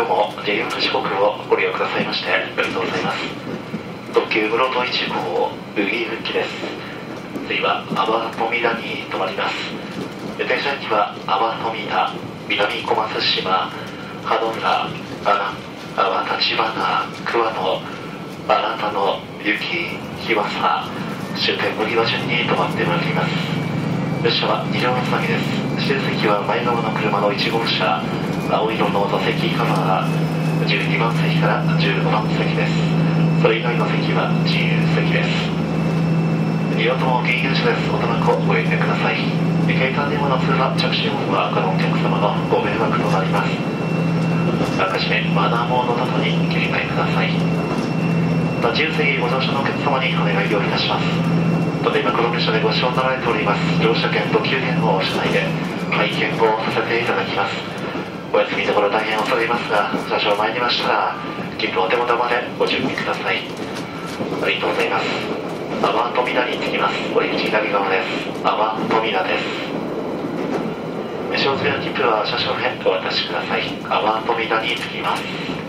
今日も JR 四国をご利用くださいましてありがとうございます。特急室戸1号宇木行きです。次は阿波富田に停まります。停車駅は阿波富田、南小松島、羽村、阿波立花、桑野、新田の雪、日和佐、終点麦場順に停まってまいります。列車は2両つなぎです。指定席は前側の車の1号車、青色の座席カバー、12番席から15番席です。それ以外の席は自由席です。2両とも緊急車です。おとなくご遠慮ください。携帯電話の通話、着信音は他のお客様のご迷惑となります。あらかじめマナーモードなどに切り替えください。また自由席ご乗車のお客様にお願いをいたします。ただいまこの列車でご使用になられております乗車券と特急券を車内で拝見をさせていただきます。お休みのところ大変恐れ入りますが、少々参りましたら切符お手元までご準備ください。ありがとうございます。阿波富田に着きます。お入り口左側です。阿波富田です。使用済みの切符は車掌へお渡しください。阿波富田に着きます。